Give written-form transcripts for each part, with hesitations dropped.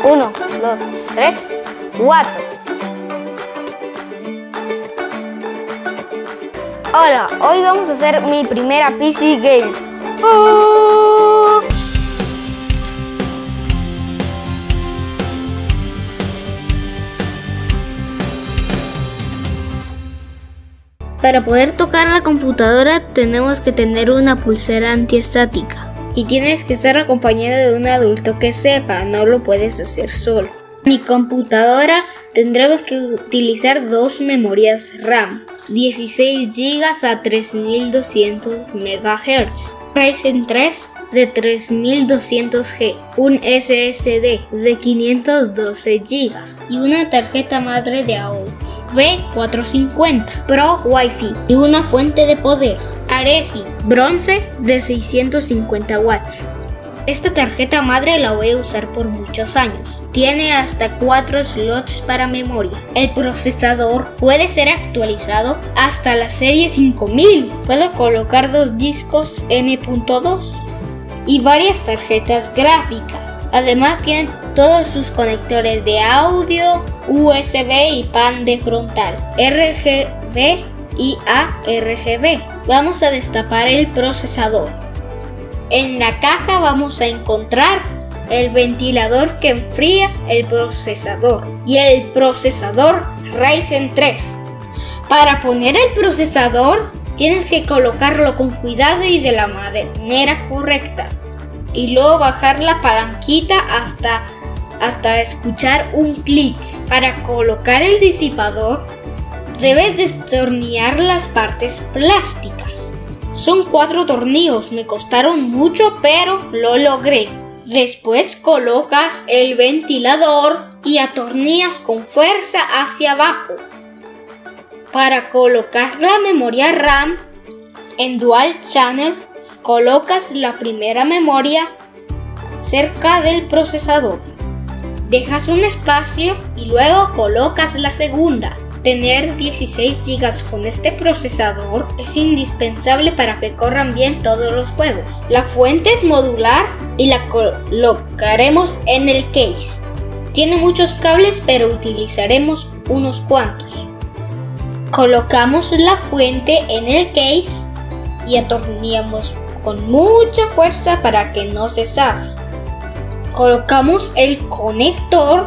1, 2, 3, 4. Hola, hoy vamos a hacer mi primera PC game. Para poder tocar la computadora tenemos que tener una pulsera antiestática. Y tienes que estar acompañado de un adulto que sepa, no lo puedes hacer solo. Mi computadora tendremos que utilizar dos memorias RAM, 16 GB a 3200 MHz, Ryzen 3 de 3200G, un SSD de 512 GB y una tarjeta madre de audio B450 Pro Wi-Fi y una fuente de poder Aresi bronce de 650 watts. Esta tarjeta madre la voy a usar por muchos años. Tiene hasta 4 slots para memoria. El procesador puede ser actualizado hasta la serie 5000. Puedo colocar 2 discos M.2 y varias tarjetas gráficas. Además tiene todos sus conectores de audio, USB y pan de frontal, RGB y ARGB. Vamos a destapar el procesador. En la caja vamos a encontrar el ventilador que enfría el procesador y el procesador Ryzen 3. Para poner el procesador tienes que colocarlo con cuidado y de la manera correcta y luego bajar la palanquita hasta escuchar un clic. Para colocar el disipador debes destornillar las partes plásticas. Son 4 tornillos, me costaron mucho pero lo logré. Después colocas el ventilador y atornillas con fuerza hacia abajo. Para colocar la memoria RAM en Dual Channel, colocas la primera memoria cerca del procesador. Dejas un espacio y luego colocas la segunda. Tener 16 GB con este procesador es indispensable para que corran bien todos los juegos. La fuente es modular y la colocaremos en el case. Tiene muchos cables pero utilizaremos unos cuantos. Colocamos la fuente en el case y atornillamos con mucha fuerza para que no se zafe. Colocamos el conector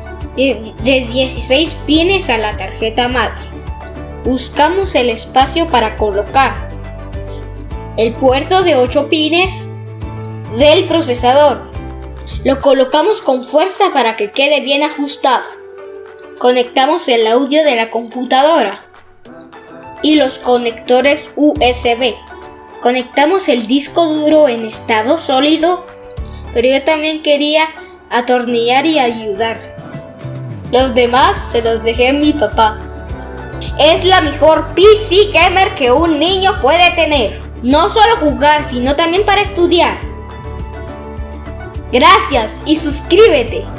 de 16 pines a la tarjeta madre. Buscamos el espacio para colocar el puerto de 8 pines del procesador. Lo colocamos con fuerza para que quede bien ajustado. Conectamos el audio de la computadora y los conectores USB. Conectamos el disco duro en estado sólido, pero yo también quería atornillar y ayudar. Los demás se los dejé a mi papá. Es la mejor PC gamer que un niño puede tener. No solo jugar, sino también para estudiar. Gracias y suscríbete.